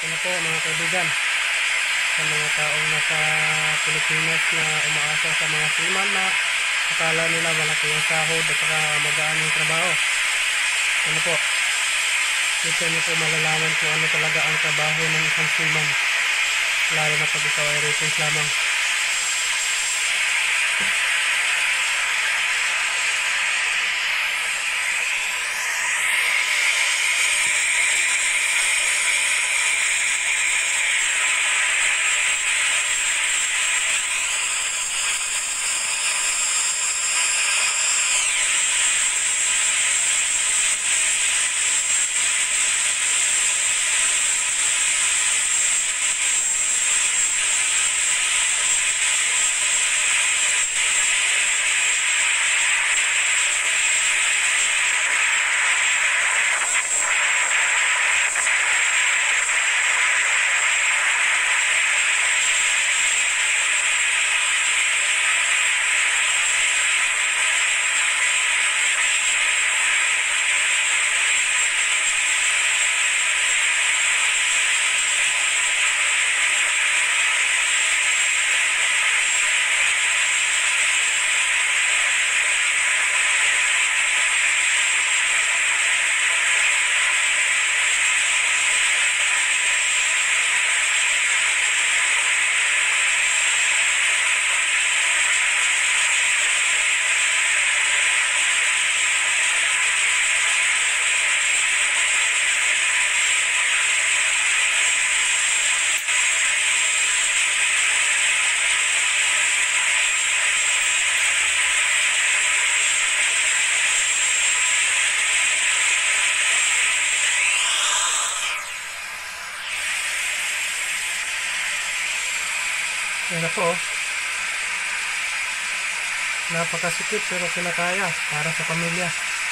Ano po mga kaibigan, sa mga taong nasa Pilipinas na umaasa sa mga seaman na akala nila malaki ang sahod at saka magaan yung trabaho. Ano po, dito niyo po malalaman kung ano talaga ang trabaho ng isang seaman, lalo na pag ikaw ay ratings lamang. Yan po, napakasikip pero kinakaya para sa pamilya.